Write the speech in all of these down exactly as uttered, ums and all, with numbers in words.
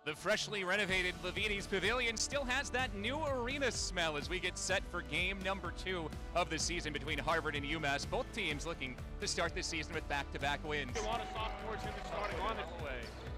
The freshly renovated Levites Pavilion still has that new arena smell as we get set for game number two of the season between Harvard and UMass. Both teams looking to start the season with back-to-back wins. A lot of sophomores in the starting on this way.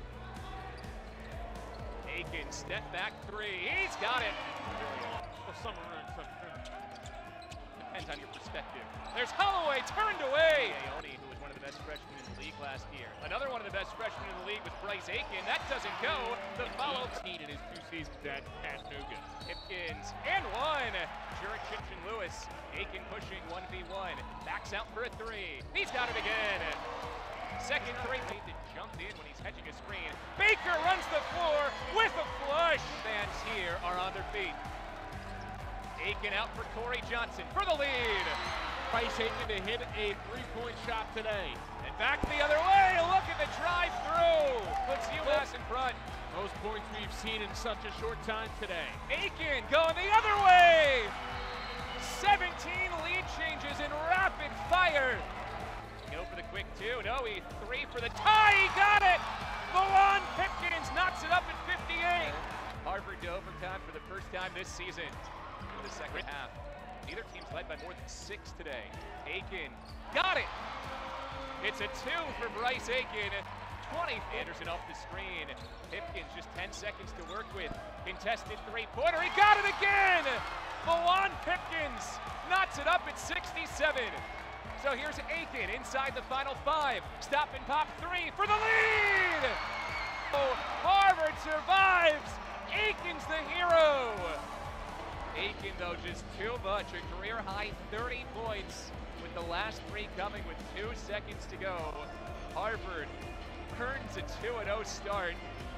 Aiken, step back three. He's got it. Well, some are in some Depends on your perspective. There's Holloway turned away. Aoni, who was one of the best freshmen in the league last year. Another one of the best freshmen in the league was Bryce Aiken. That doesn't go. The follow eighteen in his two seasons at Chattanooga. Hipkins and one. Juricic and Lewis. Aiken pushing one v one. Backs out for a three. He's got it again. Second three. Made to jump in when he's hedging a screen. Baker runs the floor with a flush. Fans here are on their feet. Aiken out for Corey Johnson for the lead. Bryce Aiken to hit a three-point shot today. And back the other way. Look at the drive-through. Puts UMass in front. Most points we've seen in such a short time today. Aiken going the other way. seventeen lead changes in rapid fire. Go for the quick two. No, he three for the tie. He got it. Milan Pipkins knocks it up at fifty-eight. Harvard to overtime for the first time this season. In the second half. Neither team's led by more than six today. Aiken got it. It's a two for Bryce Aiken. twenty. Anderson off the screen. Pipkins just ten seconds to work with. Contested three-pointer. He got it again. Milan Pipkins knots it up at sixty-seven. So here's Aiken inside the final five. Stop and pop three for the lead. Oh, Harvard survives. Aiken's the hero. Aiken, though, just too much. A career-high thirty points with the last three coming with two seconds to go. Harvard earns a two and oh start.